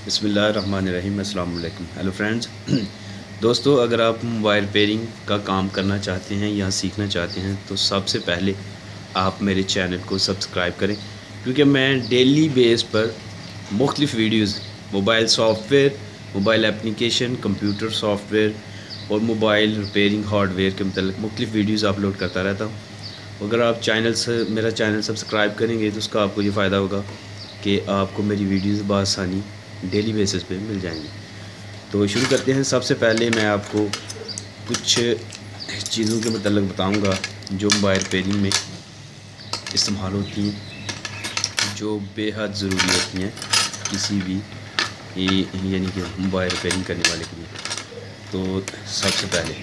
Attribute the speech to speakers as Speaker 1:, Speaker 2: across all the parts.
Speaker 1: बिस्मिल्लाहिर्रहमानिर्रहीम। अस्सलाम वालेकुम। Hello friends. दोस्तों, अगर आप मोबाइल रिपेयरिंग का काम करना चाहते हैं या सीखना चाहते हैं तो सबसे पहले आप मेरे चैनल को सब्सक्राइब करें, क्योंकि मैं डेली बेस पर मुख्तलिफ़ videos mobile software, mobile application, computer software और मोबाइल रिपेयरिंग हार्डवेयर के मतलब मुख्तलिफ़ वीडियोज़ अपलोड करता रहता हूँ। अगर आप मेरा चैनल सब्सक्राइब करेंगे तो उसका आपको ये फ़ायदा होगा कि आपको मेरी वीडियोज़ बआसानी डेली बेसिस पे मिल जाएंगी। तो शुरू करते हैं। सबसे पहले मैं आपको कुछ चीज़ों के मतलब बताऊंगा जो मोबाइल रिपेयरिंग में इस्तेमाल होती हैं, जो बेहद ज़रूरी होती हैं किसी भी यानी कि मोबाइल रिपेयरिंग करने वाले के लिए। तो सबसे पहले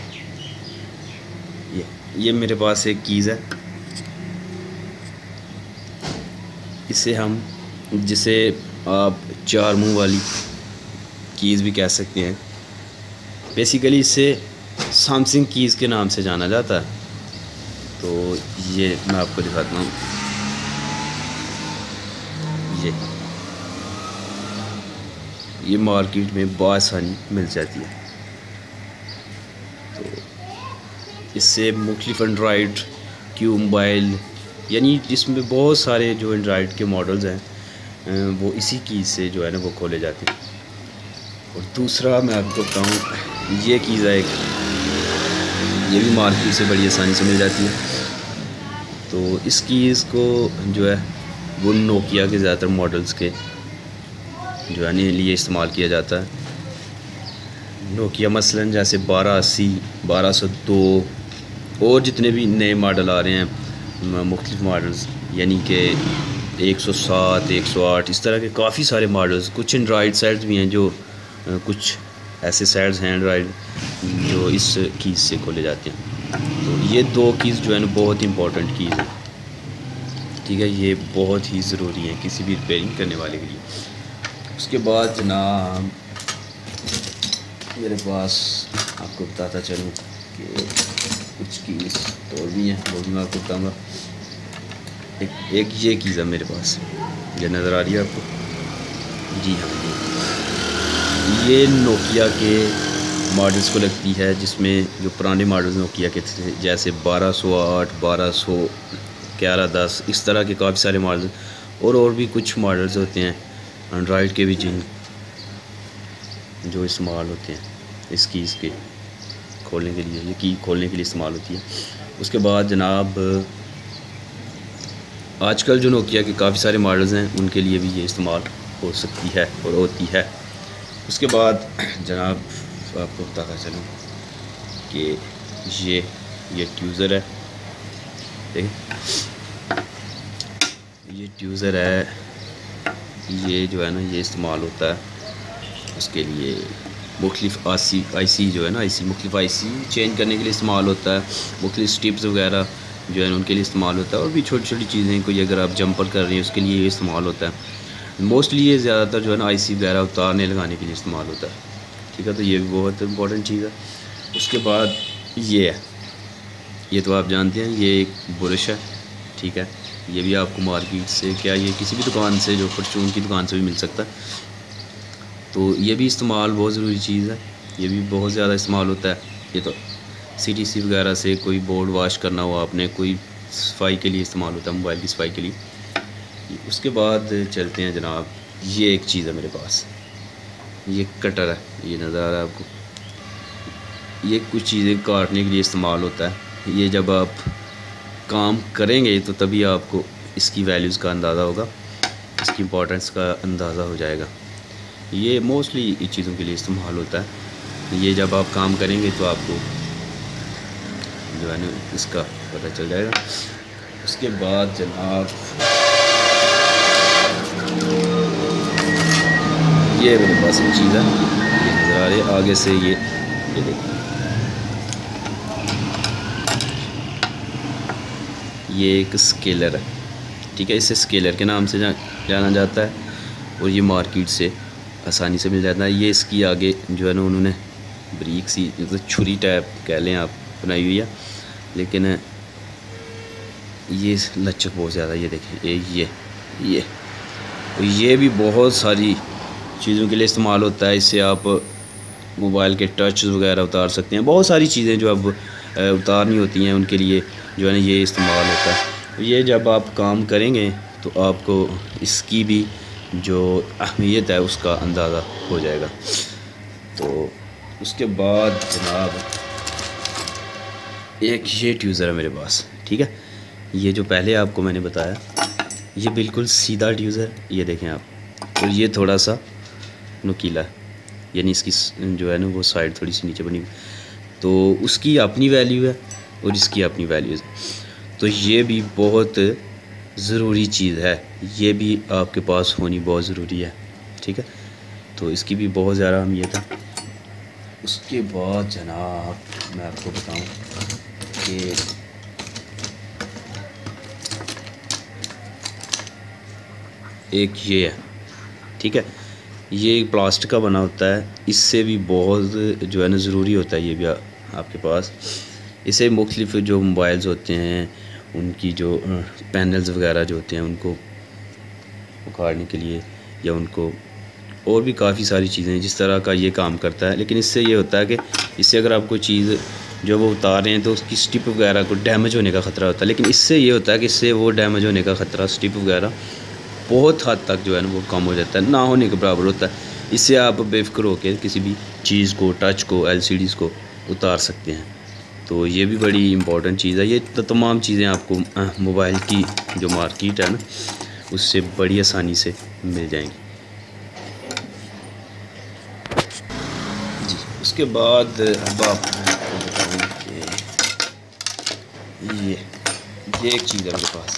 Speaker 1: ये मेरे पास एक कीज़ है। इसे हम जिसे आप 4 मुंह वाली कीज़ भी कह सकते हैं। बेसिकली इसे सैमसंग कीज़ के नाम से जाना जाता है। तो ये मैं आपको दिखाता हूँ। ये मार्केट में बआसानी मिल जाती है। तो इससे मुख्तलिफ़ एंड्रॉयड क्यू मोबाइल यानी जिसमें बहुत सारे जो एंड्रॉयड के मॉडल्स हैं वो इसी कीज़ से जो है ना वो खोले जाते हैं। और दूसरा मैं आपको बताऊँ, ये कीज़ है एक, ये भी मार्केट से बड़ी आसानी से मिल जाती है। तो इस कीज़ को जो है वो नोकिया के ज़्यादातर मॉडल्स के जो है ना लिए इस्तेमाल किया जाता है। नोकिया मसलन जैसे 1280, 1202 और जितने भी नए मॉडल आ रहे हैं मुख्तलिफ़ मॉडल्स यानी कि 107, 108 इस तरह के काफ़ी सारे मॉडल्स। कुछ एंड्रॉयड सेट्स भी हैं जो कुछ ऐसे सेट्स हैं एंड्रॉयड जो इस कीज़ से खोले जाते हैं। तो ये 2 कीज़ जो है ना बहुत इंपॉर्टेंट कीज़ है, ठीक है। ये बहुत ही ज़रूरी है किसी भी रिपेयरिंग करने वाले के लिए। उसके बाद जनाब मेरे पास आपको बताता चलूँ कि कुछ कीज़ और भी हैं, वो भी मैं आपको बताऊँगा। एक ये कीज़ है मेरे पास, ये नज़र आ रही है आपको? जी हाँ, ये नोकिया के मॉडल्स को लगती है, जिसमें जो पुराने मॉडल्स नोकिया के थे जैसे 1208, 1211, 10 इस तरह के काफ़ी सारे मॉडल्स और भी कुछ मॉडल्स होते हैं एंड्रॉयड के भी जो इस्तेमाल होते हैं इस कीज़ के खोलने के लिए, ये की खोलने के लिए इस्तेमाल होती है। उसके बाद जनाब आजकल जो नोकिया के काफ़ी सारे मॉडल्स हैं उनके लिए भी ये इस्तेमाल हो सकती है और होती है। उसके बाद जनाब आपको बताता चलूँ कि ये ट्यूज़र है, देखिए ये ट्यूज़र है। ये जो है ना ये इस्तेमाल होता है उसके लिए मुख्तलिफ़ आईसी जो है ना मुख्तलिफ़ आईसी चेंज करने के लिए इस्तेमाल होता है। मुख्तलिफ़ स्ट्रिप्स वगैरह जो है उनके लिए इस्तेमाल होता है, और भी छोटी छोटी चीज़ें कोई अगर आप जंपर कर रहे हैं उसके लिए ये इस्तेमाल होता है। मोस्टली ये ज़्यादातर जो है ना आईसी वगैरह उतारने लगाने के लिए इस्तेमाल होता है, ठीक है। तो ये भी बहुत इंपॉर्टेंट चीज़ है। उसके बाद ये है, ये तो आप जानते हैं, ये एक ब्रश है, ठीक है। ये भी आपको मार्केट से क्या ये किसी भी दुकान से जो परचून की दुकान से भी मिल सकता है। तो ये भी इस्तेमाल बहुत ज़रूरी चीज़ है, ये भी बहुत ज़्यादा इस्तेमाल होता है। ये तो सीटीसी वगैरह से कोई बोर्ड वॉश करना हो आपने, कोई सफाई के लिए इस्तेमाल होता है, मोबाइल की सफाई के लिए। उसके बाद चलते हैं जनाब, ये एक चीज़ है मेरे पास, ये कटर है, ये नज़र आ रहा है आपको। ये कुछ चीज़ें काटने के लिए इस्तेमाल होता है। ये जब आप काम करेंगे तो तभी आपको इसकी वैल्यूज़ का अंदाज़ा होगा, इसकी इम्पोर्टेंस का अंदाज़ा हो जाएगा। ये मोस्टली इन चीज़ों के लिए इस्तेमाल होता है। ये जब आप काम करेंगे तो आपको जो है ना इसका पता चल जाएगा। उसके बाद जनाब ये मेरे पास एक चीज़ है, ये नज़र आ रही है आगे से, ये देखिए ये एक स्केलर है, ठीक है। इसे स्केलर के नाम से जाना जाता है और ये मार्केट से आसानी से मिल जाता है। ये इसकी आगे जो है ना उन्होंने ब्रीक सी तो छुरी टाइप कह लें आप बनाई हुई है, लेकिन ये लचक बहुत ज़्यादा। ये देखें ये भी बहुत सारी चीज़ों के लिए इस्तेमाल होता है। इससे आप मोबाइल के टच वगैरह उतार सकते हैं। बहुत सारी चीज़ें जो अब उतारनी होती हैं उनके लिए जो है ना ये इस्तेमाल होता है। तो ये जब आप काम करेंगे तो आपको इसकी भी जो अहमियत है उसका अंदाज़ा हो जाएगा। तो उसके बाद जनाब एक ये ट्यूज़र है मेरे पास, ठीक है। ये जो पहले आपको मैंने बताया ये बिल्कुल सीधा ट्यूज़र, ये देखें आप, और ये थोड़ा सा नुकीला है, यानी इसकी जो है ना वो साइड थोड़ी सी नीचे बनी हुई। तो उसकी अपनी वैल्यू है और इसकी अपनी वैल्यू है। तो ये भी बहुत ज़रूरी चीज़ है, ये भी आपके पास होनी बहुत ज़रूरी है, ठीक है। तो इसकी भी बहुत ज़्यादा अहमियत है। उसके बाद जनाब मैं आपको बताऊं कि एक ये है, ठीक है। ये प्लास्टिक का बना होता है, इससे भी बहुत जो है ना ज़रूरी होता है ये भी आपके पास। इसे मुख्तलिफ जो मोबाइल्स होते हैं उनकी जो पैनल्स वगैरह जो होते हैं उनको उखाड़ने के लिए, या उनको और भी काफ़ी सारी चीज़ें जिस तरह का ये काम करता है। लेकिन इससे ये होता है कि इससे अगर आप कोई चीज़ जो वो उतार रहे हैं तो उसकी स्टिप वगैरह को डैमेज होने का ख़तरा होता है। लेकिन इससे ये होता है कि इससे वो डैमेज होने का ख़तरा, स्टिप वगैरह बहुत हद तक जो है ना वो कम हो जाता है, ना होने के बराबर होता है। इससे आप बेफिक्र होकर किसी भी चीज़ को, टच को, LCDs को उतार सकते हैं। तो ये भी बड़ी इम्पोर्टेंट चीज़ है। ये तो तमाम चीज़ें आपको मोबाइल की जो मार्केट है ना उससे बड़ी आसानी से मिल जाएंगी जी। उसके बाद अब आपको बताऊँ कि ये एक चीज़ है मेरे पास,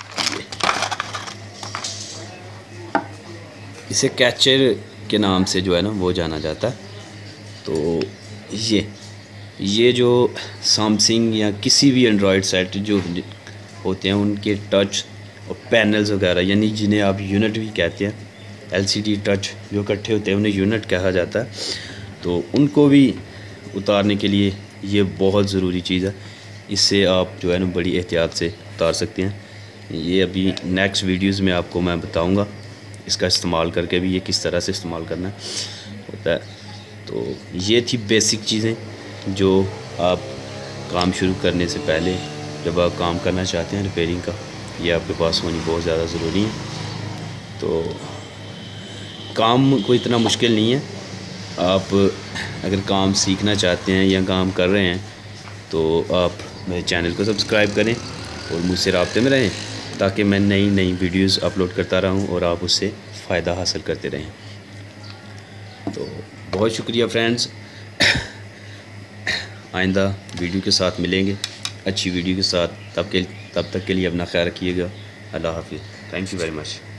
Speaker 1: इसे कैचर के नाम से जो है ना वो जाना जाता है। तो ये जो सैमसंग या किसी भी एंड्रॉयड सेट जो होते हैं उनके टच और पैनल्स वगैरह, यानी जिन्हें आप यूनिट भी कहते हैं, LCD टच जो इकट्ठे होते हैं उन्हें यूनिट कहा जाता है। तो उनको भी उतारने के लिए ये बहुत ज़रूरी चीज़ है। इससे आप जो है ना बड़ी एहतियात से उतार सकते हैं। ये अभी नेक्स्ट वीडियोज़ में आपको मैं बताऊँगा इसका इस्तेमाल करके भी ये किस तरह से इस्तेमाल करना होता है। तो ये थी बेसिक चीज़ें जो आप काम शुरू करने से पहले जब आप काम करना चाहते हैं रिपेयरिंग का, ये आपके पास होनी बहुत ज़्यादा ज़रूरी है। तो काम कोई इतना मुश्किल नहीं है। आप अगर काम सीखना चाहते हैं या काम कर रहे हैं तो आप मेरे चैनल को सब्सक्राइब करें और मुझसे राब्ते में रहें, ताकि मैं नई नई वीडियोज़ अपलोड करता रहूं और आप उससे फ़ायदा हासिल करते रहें। तो बहुत शुक्रिया फ्रेंड्स। आइंदा वीडियो के साथ मिलेंगे, अच्छी वीडियो के साथ। तब तक के लिए अपना ख्याल रखिएगा। अल्लाह हाफिज़। Thank you very much.